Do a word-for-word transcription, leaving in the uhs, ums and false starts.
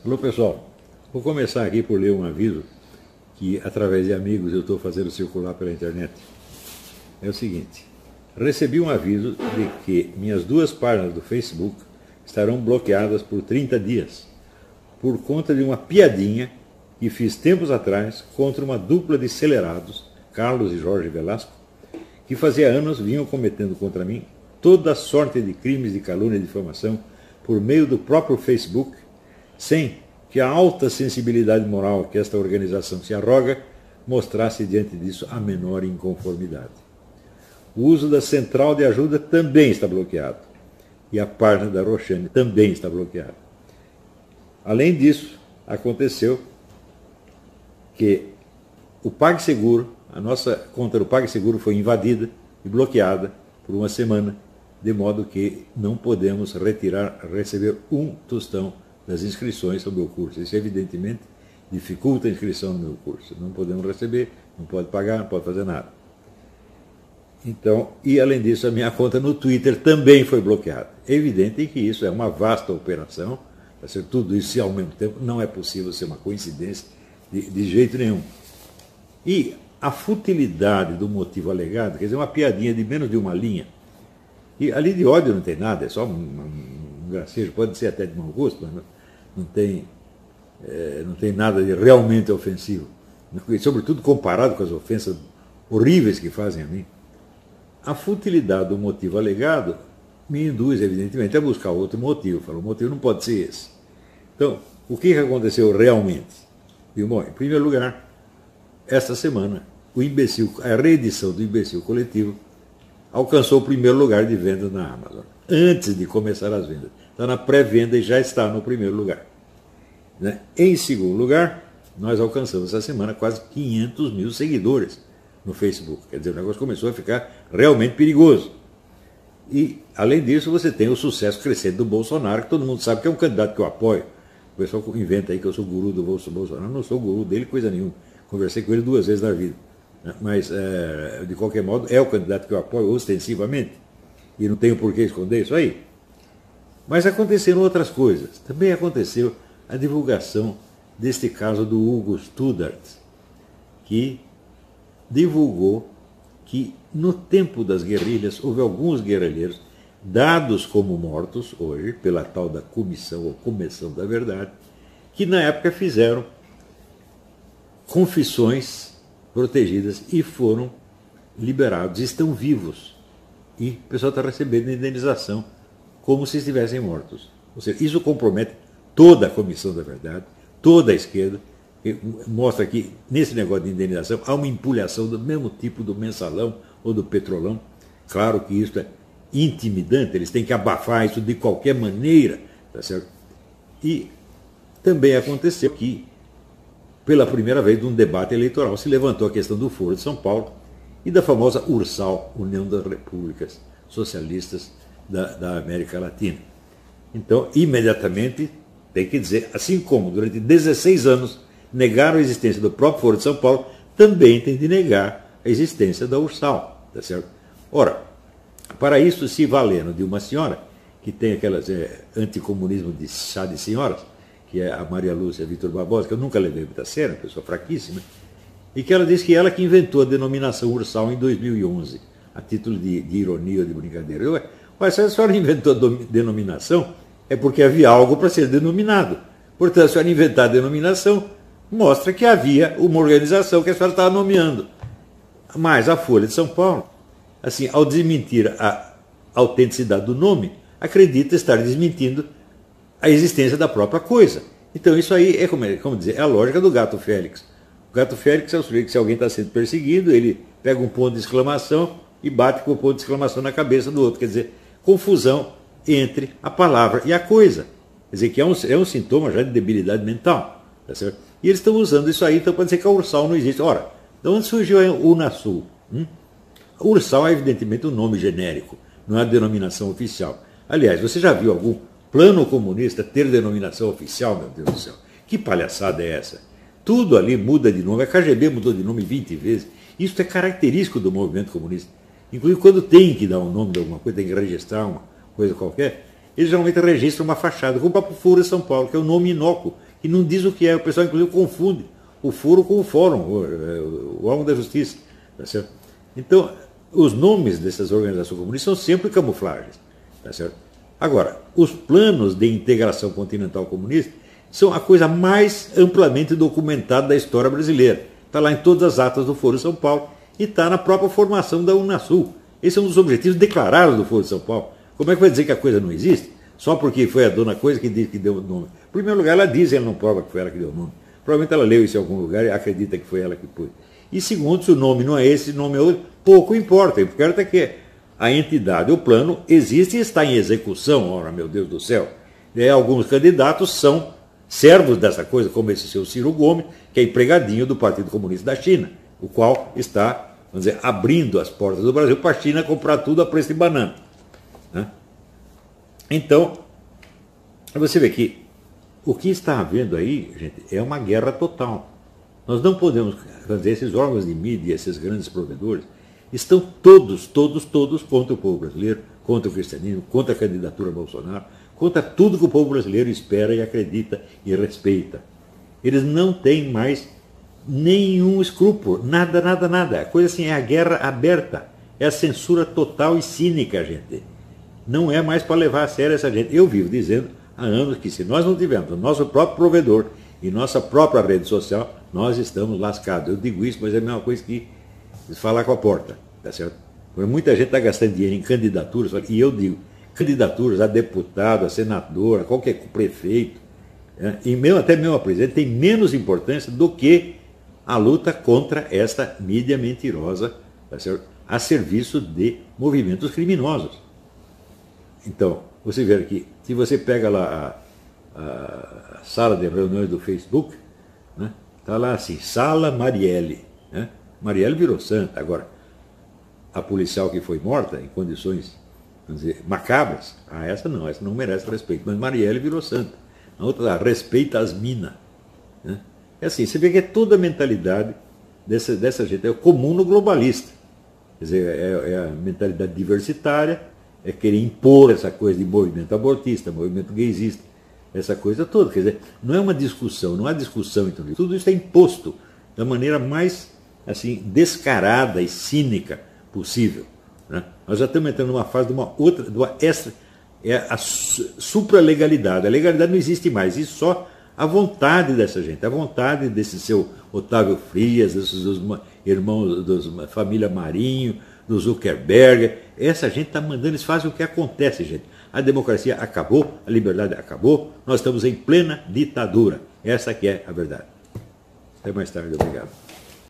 Alô pessoal, vou começar aqui por ler um aviso que através de amigos eu estou fazendo circular pela internet. É o seguinte, recebi um aviso de que minhas duas páginas do Facebook estarão bloqueadas por trinta dias, por conta de uma piadinha que fiz tempos atrás contra uma dupla de acelerados, Carlos e Jorge Velasco, que fazia anos vinham cometendo contra mim toda sorte de crimes de calúnia e difamação por meio do próprio Facebook, sem que a alta sensibilidade moral que esta organização se arroga mostrasse diante disso a menor inconformidade. O uso da central de ajuda também está bloqueado, e a página da Roxane também está bloqueada. Além disso, aconteceu que o PagSeguro, a nossa conta do PagSeguro foi invadida e bloqueada por uma semana, de modo que não podemos retirar, receber um tostão das inscrições ao meu curso. Isso, evidentemente, dificulta a inscrição no meu curso. Não podemos receber, não pode pagar, não pode fazer nada. Então, e além disso, a minha conta no Twitter também foi bloqueada. É evidente que isso é uma vasta operação, para ser tudo isso ao mesmo tempo, não é possível ser uma coincidência de, de jeito nenhum. E a futilidade do motivo alegado, quer dizer, uma piadinha de menos de uma linha, e ali de ódio não tem nada, é só um, um, um gracejo, pode ser até de mau gosto, mas não, não, tem, é, não tem nada de realmente ofensivo. E, sobretudo comparado com as ofensas horríveis que fazem a mim. A futilidade do motivo alegado me induz, evidentemente, a buscar outro motivo. Falo, o motivo não pode ser esse. Então, o que aconteceu realmente? E, bom, em primeiro lugar, esta semana, o imbecil, a reedição do Imbecil Coletivo alcançou o primeiro lugar de venda na Amazon, antes de começar as vendas. Está na pré-venda e já está no primeiro lugar. Né? Em segundo lugar, nós alcançamos essa semana quase quinhentos mil seguidores no Facebook. Quer dizer, o negócio começou a ficar realmente perigoso. E, além disso, você tem o sucesso crescente do Bolsonaro, que todo mundo sabe que é um candidato que eu apoio. O pessoal inventa aí que eu sou guru do Bolsonaro. Eu não sou guru dele, coisa nenhuma. Conversei com ele duas vezes na vida. Mas, é, de qualquer modo, é o candidato que eu apoio ostensivamente. E não tenho por que esconder isso aí. Mas aconteceram outras coisas. Também aconteceu a divulgação deste caso do Hugo Studart, que divulgou que no tempo das guerrilhas houve alguns guerrilheiros dados como mortos hoje pela tal da comissão ou comissão da verdade, que na época fizeram confissões protegidas e foram liberados, estão vivos. E o pessoal está recebendo indenização como se estivessem mortos. Ou seja, isso compromete toda a comissão da verdade, toda a esquerda, que mostra que nesse negócio de indenização há uma empulhação do mesmo tipo do mensalão ou do petrolão. Claro que isso é intimidante, eles têm que abafar isso de qualquer maneira. Tá certo? E também aconteceu que, pela primeira vez num debate eleitoral, se levantou a questão do Foro de São Paulo e da famosa URSAL, União das Repúblicas Socialistas da, da América Latina. Então, imediatamente, tem que dizer, assim como durante dezesseis anos negaram a existência do próprio Foro de São Paulo, também tem de negar a existência da URSAL. Tá certo? Ora, para isso se valendo de uma senhora, que tem aquelas é, anticomunismo de chá de senhoras, que é a Maria Lúcia Vitor Barbosa, que eu nunca levei muita sério, uma pessoa fraquíssima, e que ela disse que ela que inventou a denominação URSAL em dois mil e onze, a título de, de ironia ou de brincadeira. Eu, mas se a senhora inventou a denominação, é porque havia algo para ser denominado. Portanto, a senhora inventar a denominação mostra que havia uma organização que a senhora estava nomeando. Mas a Folha de São Paulo, assim, ao desmentir a autenticidade do nome, acredita estar desmentindo a existência da própria coisa. Então isso aí é, como, é, como dizer, é a lógica do gato Félix. O gato Félix é o sujeito que, se alguém está sendo perseguido, ele pega um ponto de exclamação e bate com o ponto de exclamação na cabeça do outro. Quer dizer, confusão entre a palavra e a coisa. Quer dizer, que é um, é um sintoma já de debilidade mental. Tá certo? E eles estão usando isso aí, então pode dizer que a URSAL não existe. Ora, de onde surgiu a UNASUL? Hum? A URSAL é evidentemente um nome genérico, não é a denominação oficial. Aliás, você já viu algum plano comunista ter denominação oficial, meu Deus do céu? Que palhaçada é essa? Tudo ali muda de nome. A K G B mudou de nome vinte vezes. Isso é característico do movimento comunista. Inclusive, quando tem que dar um nome de alguma coisa, tem que registrar uma coisa qualquer, eles geralmente registram uma fachada, como o próprio Foro de São Paulo, que é um nome inócuo, e não diz o que é. O pessoal, inclusive, confunde o foro com o fórum, o, o órgão da justiça. Tá certo? Então, os nomes dessas organizações comunistas são sempre camuflagens. Tá certo? Agora, os planos de integração continental comunista são a coisa mais amplamente documentada da história brasileira. Está lá em todas as atas do Foro de São Paulo e está na própria formação da Unasul. Esse é um dos objetivos declarados do Foro de São Paulo. Como é que vai dizer que a coisa não existe? Só porque foi a dona Coisa que disse que deu o nome. Em primeiro lugar, ela diz, ela não prova que foi ela que deu o nome. Provavelmente ela leu isso em algum lugar e acredita que foi ela que pôs. E segundo, se o nome não é esse, o nome é outro, pouco importa. O que importa é que a entidade, o plano, existe e está em execução. Ora, meu Deus do céu. E alguns candidatos são servos dessa coisa, como esse seu Ciro Gomes, que é empregadinho do Partido Comunista da China, o qual está, vamos dizer, abrindo as portas do Brasil para a China comprar tudo a preço de banana. Né? Então, você vê que o que está havendo aí, gente, é uma guerra total. Nós não podemos, vamos dizer, esses órgãos de mídia, esses grandes provedores, estão todos, todos, todos contra o povo brasileiro, contra o cristianismo, contra a candidatura a Bolsonaro, contra tudo que o povo brasileiro espera e acredita e respeita. Eles não têm mais nenhum escrúpulo, nada, nada, nada. A coisa assim é a guerra aberta, é a censura total e cínica, gente. Não é mais para levar a sério essa gente. Eu vivo dizendo há anos que se nós não tivermos o nosso próprio provedor e nossa própria rede social, nós estamos lascados. Eu digo isso, mas é a mesma coisa que falar com a porta, tá certo? Porque muita gente está gastando dinheiro em candidaturas, e eu digo, candidaturas a deputado, a senador, a qualquer prefeito, né? E mesmo, até mesmo a presidente, tem menos importância do que a luta contra esta mídia mentirosa, tá certo? A serviço de movimentos criminosos. Então, você vê aqui, se você pega lá a, a sala de reuniões do Facebook, né? Está lá assim, Sala Marielle. Né? Marielle virou santa. Agora, a policial que foi morta em condições, vamos dizer, macabras, ah, essa não, essa não merece respeito, mas Marielle virou santa. A outra lá, respeita as minas. Né? É assim, você vê que é toda a mentalidade dessa, dessa gente, é comum no globalista. Quer dizer, é, é a mentalidade diversitária, é querer impor essa coisa de movimento abortista, movimento gaysista, essa coisa toda. Quer dizer, não é uma discussão, não há discussão entre tudo. Tudo isso é imposto da maneira mais assim, descarada e cínica possível. Né? Nós já estamos entrando numa fase de uma outra, de uma extra, é a supralegalidade. A legalidade não existe mais, existe só a vontade dessa gente, a vontade desse seu Otávio Frias, desses dos irmãos da família Marinho, do Zuckerberg. Essa gente está mandando, eles fazem o que acontece, gente. A democracia acabou, a liberdade acabou, nós estamos em plena ditadura. Essa que é a verdade. Até mais tarde, obrigado.